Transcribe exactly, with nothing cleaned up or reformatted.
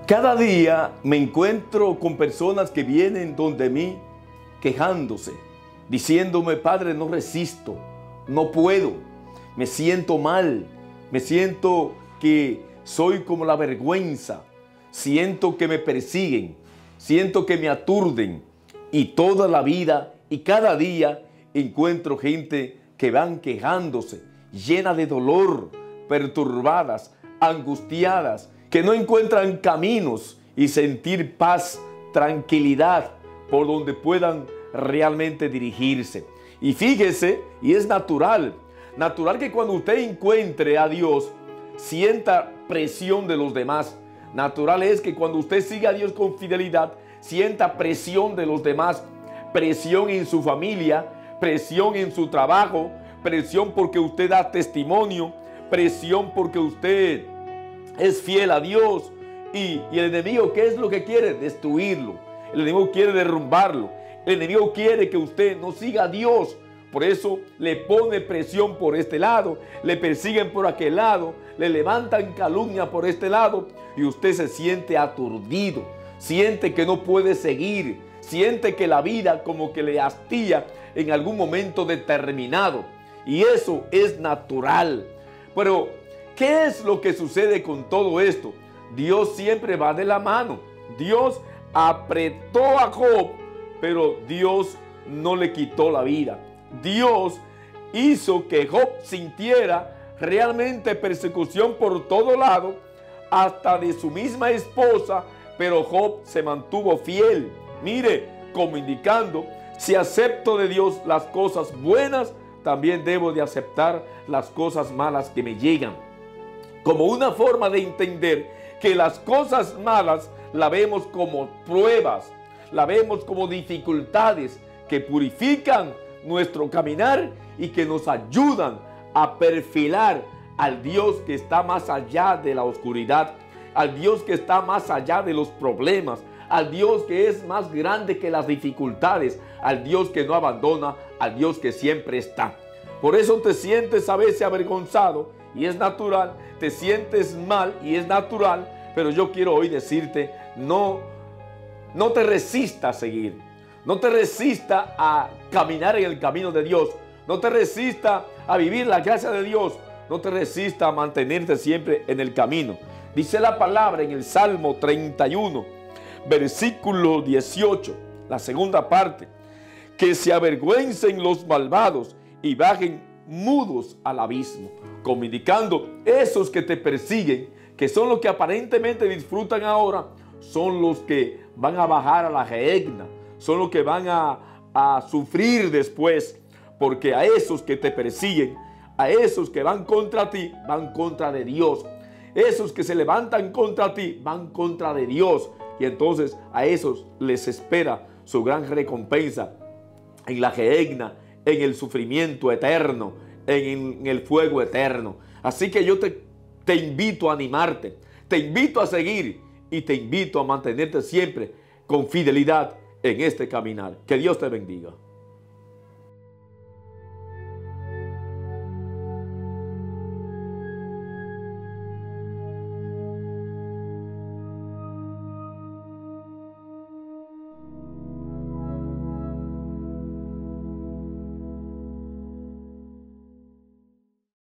Cada día me encuentro con personas que vienen donde mí quejándose, diciéndome: Padre, no resisto, no puedo, me siento mal, me siento que soy como la vergüenza, siento que me persiguen, siento que me aturden. Y toda la vida y cada día encuentro gente que van quejándose, llena de dolor, perturbadas, angustiadas, que no encuentran caminos y sentir paz, tranquilidad por donde puedan realmente dirigirse. Y fíjese, y es natural, natural que cuando usted encuentre a Dios, sienta presión de los demás. Natural es que cuando usted siga a Dios con fidelidad, sienta presión de los demás, presión en su familia, presión en su trabajo, presión porque usted da testimonio, presión porque usted es fiel a Dios. Y, y el enemigo, ¿qué es lo que quiere? Destruirlo. El enemigo quiere derrumbarlo. El enemigo quiere que usted no siga a Dios. Por eso le pone presión por este lado, le persiguen por aquel lado, le levantan calumnia por este lado y usted se siente aturdido, siente que no puede seguir, siente que la vida como que le hastía en algún momento determinado. Y eso es natural. Pero, ¿qué es lo que sucede con todo esto? Dios siempre va de la mano. Dios apretó a Job, pero Dios no le quitó la vida. Dios hizo que Job sintiera realmente persecución por todo lado, hasta de su misma esposa, pero Job se mantuvo fiel. Mire, como indicando, si acepto de Dios las cosas buenas, también debo de aceptar las cosas malas que me llegan. Como una forma de entender que las cosas malas la vemos como pruebas, la vemos como dificultades que purifican nuestro caminar y que nos ayudan a perfilar al Dios que está más allá de la oscuridad, al Dios que está más allá de los problemas, al Dios que es más grande que las dificultades, al Dios que no abandona, al Dios que siempre está. Por eso te sientes a veces avergonzado y es natural, te sientes mal y es natural, pero yo quiero hoy decirte, no, no te resistas a seguir, no te resistas a caminar en el camino de Dios, no te resistas a vivir la gracia de Dios, no te resistas a mantenerte siempre en el camino. Dice la palabra en el Salmo treinta y uno, versículo dieciocho, la segunda parte: que se avergüencen los malvados y bajen mudos al abismo. Como indicando, esos que te persiguen, que son los que aparentemente disfrutan ahora, son los que van a bajar a la gehenna, son los que van a, a sufrir después, porque a esos que te persiguen, a esos que van contra ti, van contra de Dios. Esos que se levantan contra ti, van contra de Dios. Y entonces a esos les espera su gran recompensa en la gehenna, en el sufrimiento eterno, en, en el fuego eterno. Así que yo te, te invito a animarte, te invito a seguir y te invito a mantenerte siempre con fidelidad en este caminar. Que Dios te bendiga.